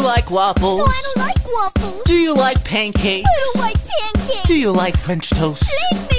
like waffles? No, I don't like waffles. Do you like pancakes? I don't like pancakes. Do you like French toast? Leave me